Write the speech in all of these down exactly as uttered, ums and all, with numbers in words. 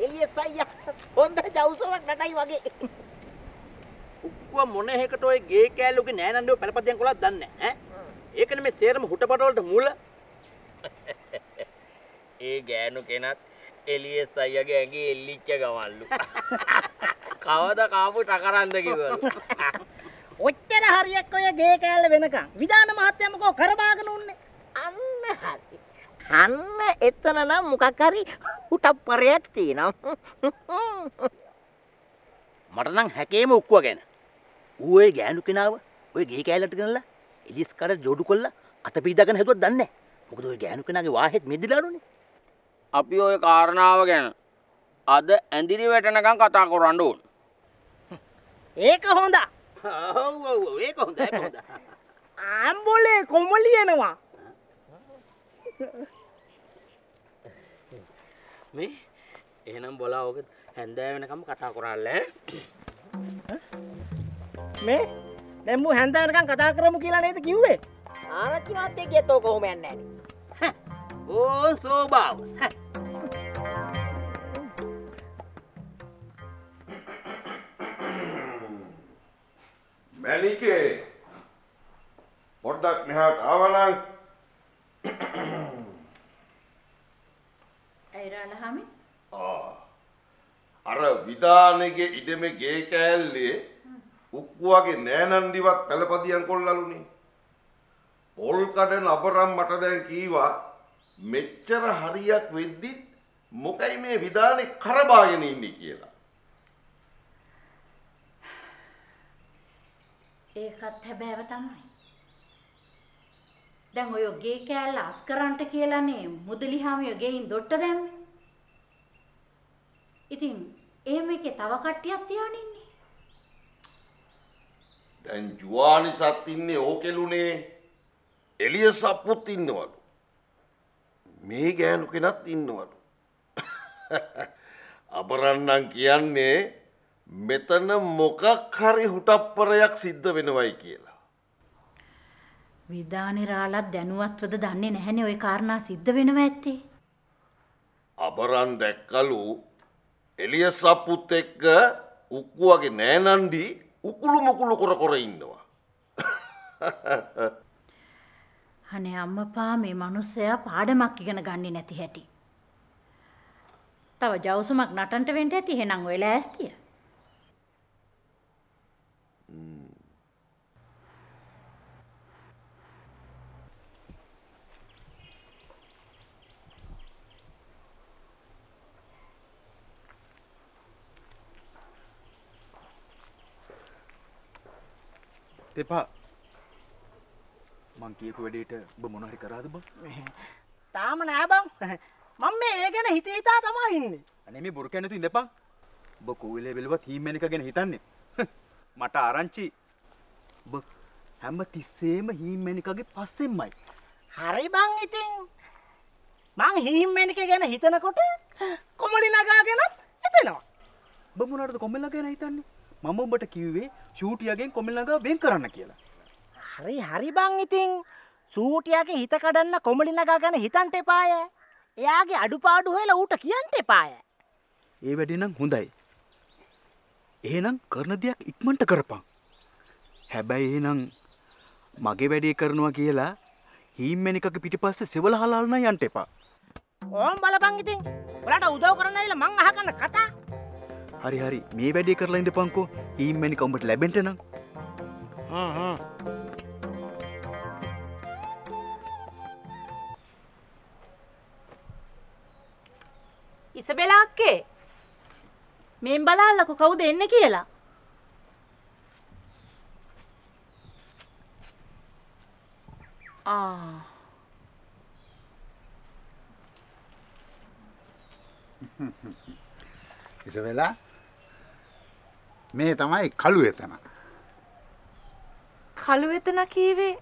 එලියස් අයියා හොඳ ජවුසාවක් නටයි වගේ. උක්කුව මොන එකකට ඔය ගේ කෑල්ලුගේ නෑ නන්දෝ පළපදියන් කොලක් දන්නේ ඈ. ඒකනේ මේ සේරම හුටපට වලට මූල. ඒ ගෑනු කෙනත් එලියස් අයියාගේ ඇඟේ එල්ලිච්ච ගමල්ලු. කවදා කාපු ටකරන්ද කිව්වලු. ඔච්චර හරියක් ඔය ගේ කෑල්ල වෙනකන් විධාන මහත්තයා මොකෝ කරබාගෙන උන්නේ. අන්න හරි. අන්න එතන නම් මොකක් හරි උටප්පරයක් තියෙනවා. මට නම් හැකේම උක්කුව ගැන. ඌ ඒ ගෑනු කෙනාව ඔය ගේ කෑල්ලට ගෙනලා එලියස් කාට ජෝඩු කොල්ලා අත පීදාගෙන හැදුවත් දන්නේ නැහැ. මොකද ඔය ගෑනු කෙනාගේ වාහෙත් මෙදිලාලුනේ. අපි ඔය කාරණාව ගැන අද ඇඳිරි වැටෙනකන් කතා කරන්න ඕන. ඒක හොඳ. ඔව් ඔව් ඔව් ඒක හොඳ ඒක හොඳ. ආම්බෝලේ කොමලියනවා. මේ එහෙනම් බොලා ඔක හැන්දෑව වෙනකම් කතා කරාල්ල ඈ. මේ දැන් මු හැන්දෑව වෙනකම් කතා කරමු කියලා නේද කිව්වේ? ආරච්චි මාත්තේ කියත ඔක කොහොම යන්නේ නැහැ. ඕ සෝබාව. මැලිකේ පොඩ්ඩක් මෙහාට ආවනම්. ඇයිරාලහමි? ආ අර විදානගේ ඉඩමේ ගේ කෑල්ලේ උක්කුවගේ නෑනන්දිවත් පළපදියන් කොල්ලලුනේ. පොල් කඩන අපරම් මට දැන් කීවා මෙච්චර හරියක් වෙද්දිත් මොකයි මේ විදානේ කරබාගෙන ඉන්නේ කියලා. ඒකත් හැබෑව තමයි. දැන් ඔය ගේ කෑල්ල අස්කරන්ට කියලානේ මුදලිහාමිය ගෙයින් දොට්ට දැම්මේ. ඉතින් එහෙම එකේ තව කට්ටියක් තියාගෙන ඉන්නේ. දැන් ජුවානිසත් ඉන්නේ ඕකෙලුනේ. එලියස් අප්පුත් ඉන්නවලු. මේ ගෑනු කෙනත් ඉන්නවලු. අපරන්නම් කියන්නේ මෙතන මොකක් හරි හුටප්පරයක් සිද්ධ වෙනවයි කියලා. විදානේ රාලත් දැනුවත්වද දන්නේ නැහැනේ ওই කාරණා සිද්ධ වෙනව ඇත්තේ. අපරන් දැක්කලු එලියස් අප්පුත් එක්ක උක්කුවගේ නෑනන්ඩි උකුළු මුකුළු කර කර ඉන්නවා. අනේ අම්මපා මේ මිනිස්සයා පාඩමක් ඉගෙන ගන්නේ නැති හැටි. තව ජවුසුමක් නටන්න වෙන්න ඇති එහෙනම් ඔය ලෑස්තිය. තෙපා මං කියපු වැඩේට ඔබ මොන හරි කරාද බං? තාම නෑ බං. මම මේ ඒ ගැන හිත හිතා තමයි ඉන්නේ. අනේ මේ බොරු කියන්නේ තු ඉඳපන්. ඔබ කෝවිලේ බැලුවත් හීම් එක ගැන හිතන්නේ. මට ආරංචි. ඔබ හැම තිස්සෙම හීම් එකගේ පස්සෙන්මයි. හරි බං ඉතින්. මං හීම් එක ගැන හිතනකොට කොමලි නගාගෙනත් හිතෙනවා. ඔබ මොනවටද කොමල් නගා ගැන හිතන්නේ? මම ඔබට කිව්වේ ෂූටියාගෙන් කොමල් නගා වෙන් කරන්න කියලා. හරි හරි බං ඉතින් සූටියාගේ හිත කඩන්න කොමලි නගා ගැන හිතන්ට එපාය. එයාගේ අඩුපාඩු හොයලා ඌට කියන්න එපාය. ඒ වැඩේ නම් හොඳයි. එහෙනම් කරන දෙයක් ඉක්මනට කරපන්. හැබැයි එහෙනම් මගේ වැඩේ කරනවා කියලා හීම් එකක පිටිපස්සේ සෙවල හලාලන යන්න එපා. ඕම් බලපන් ඉතින්. ඔයාලට උදව් කරන්න ඇවිල්ලා මං අහගන්න කතා. හරි හරි මේ වැඩේ කරලා ඉඳපන්කෝ. හීම් එක උඹට ලැබෙන්න නම්. හ්ම් හ්ම්. ඉසබෙලා අක්කේ මෙන් බලන්නකො කවුද එන්නේ කියලා. ආ ඉසබෙලා මේ තමයි කළු එතන. කළු එතන කීවේ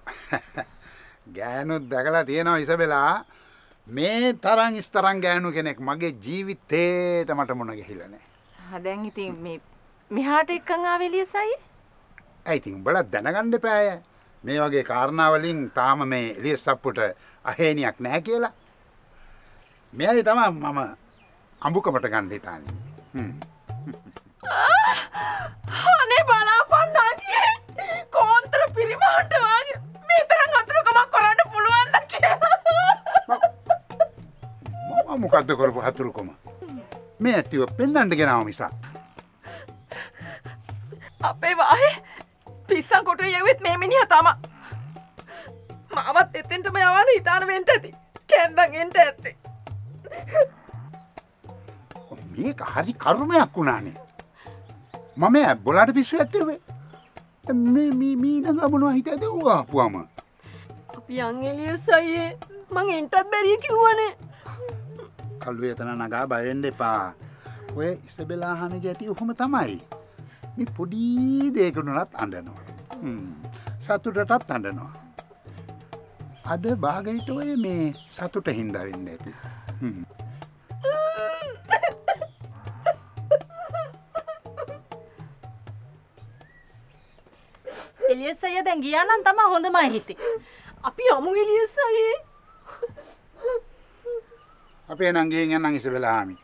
ගෑනුත් දැකලා තියෙනවා ඉසබෙලා. මේ තරම් ඉස්තරම් ගෑනු කෙනෙක් මගේ ජීවිතේට මට මුණ ගැහිලා නැහැ. ආ දැන් ඉතින් මේ මෙහාට එක්කන් ආවේ එලියස් අයියේ. ඒ ඉතින් උඹලා දැනගන්න එපාය. මේ වගේ කාරණා වලින් තාම මේ එලියස් අප්පුට අහේනියක් නැහැ කියලා. මෙයාගේ තමයි මම අඹුකමට ගන්න හිතානේ. හ්ම්. අනේ බලාපන් නාකියේ කොන්තර පිරිමහට වාගේ මේ තරම් අතුරුකමක් කරන්න පුළුවන්ද කියලා. මම මොකද්ද කරපු හතුරුකම? මේ ඇතිව පෙන්නන්න ගෙනාව මිසක්. අපේ වාහේ පිස්සන් කොටුවේ යවෙත් මේ මිනිහා තමයි. මාවත් එතෙන්ටම යවන්න හිතාන වෙන්න ඇති. කැන්දන් එන්න ඇත්තේ. මේක හරි කරුමයක් වුණානේ. මම බොලාට පිස්සු ඇත්තේ මේ මේ මේ නංග මොනවා හිතද ඌ ආපුවම. අපි යන් එලියස් අයියේ මං එන්ටත් බැරිය කිව්වනේ. කල්ුවේ එතන නගා බය වෙන්න එපා. ඔය ඉසබෙලා අහන්නේ ගැටි ඔහොම තමයි. මේ පොඩි දෙයකටවත් අඬනවා. හ්ම්. සතුටටත් අඬනවා. අද භාගයට ඔය මේ සතුට හින්දා වෙන්නේ නැති. හ්ම්. එලියස් අයියා දැන් ගියා නම් තමයි හොඳමයි හිතේ. අපි යමු එලියස් අයියේ. අපේ නංගියෙන් යන්න ඉසබෙලා ආමි.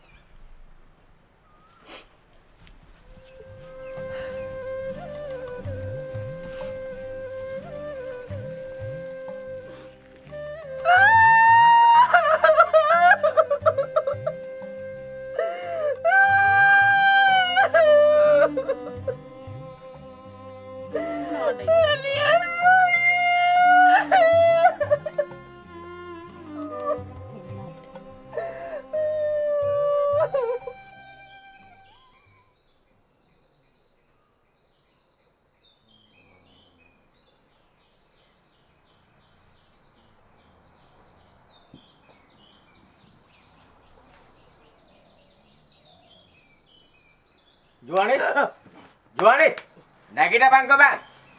Juanis, Juanis, නැගිට බං කොබන්.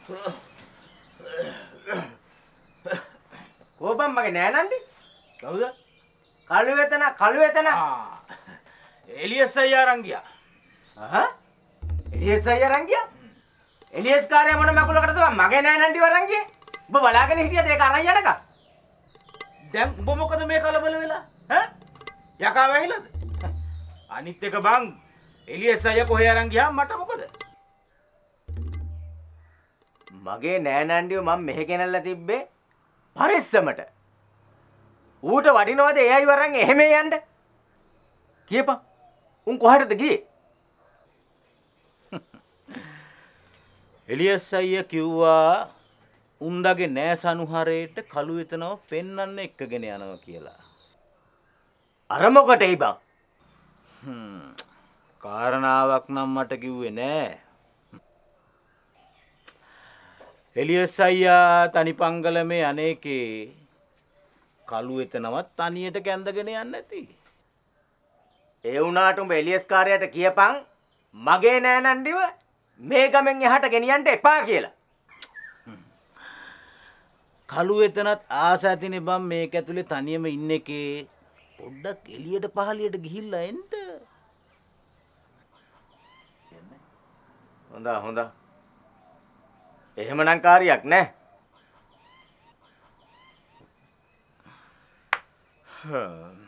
කොබන් මගේ නෑනන්දි. කවුද? කළු වෙතන, කළු වෙතන. ආ. එලියස් අයියා අරන් ගියා. අහහ. එලියස් අයියා අරන් ගියා? එලියස් කාර්යය මොන මකුලකටද මගේ නෑනන්දි වරන් ගියේ? ඔබ බලාගෙන හිටියද ඒක අරන් යනකම්? දැන් ඔබ මොකද මේ කලබල වෙලා? ඈ? යකා වැහිලාද? අනිත් එක බං එලියස් අයියා කොහේ අරන් ගියා මට මොකද? මගේ නෑනන්ඩිව මම මෙහෙ ගෙනල්ලා තිබ්බේ පරිස්සමට. ඌට වටිනවද ඒ අය වරන් එහෙම යන්න? කියපන්. උන් කොහටද ගියේ? එලියස් අයියා කිව්වා උන්දගේ නෑස අනුහරයට කළු වෙතනව පෙන්වන්න එක්කගෙන යනවා කියලා. අර මොකටයි බං? හ්ම්. කාරණාවක් නම් මට කිව්වේ නෑ. එලියස් අයියා තනිපංගලමේ අනේකේ කළු වෙතනවත් තනියට කැඳගෙන යන්නේ නැති. ඒ වුණාට උඹ එලියස් කාර්යයට කියපන් මගේ නෑනන්ඩිව මේ ගමෙන් එහාට ගෙනියන්න එපා කියලා. කළු වෙතනත් ආස ඇතිනේ බම් මේක ඇතුලේ තනියම ඉන්න එකේ පොඩ්ඩක් එළියට පහළියට ගිහිල්ලා එන්න. හොඳා හොඳා. එහෙමනම් කාර්යයක් නෑ.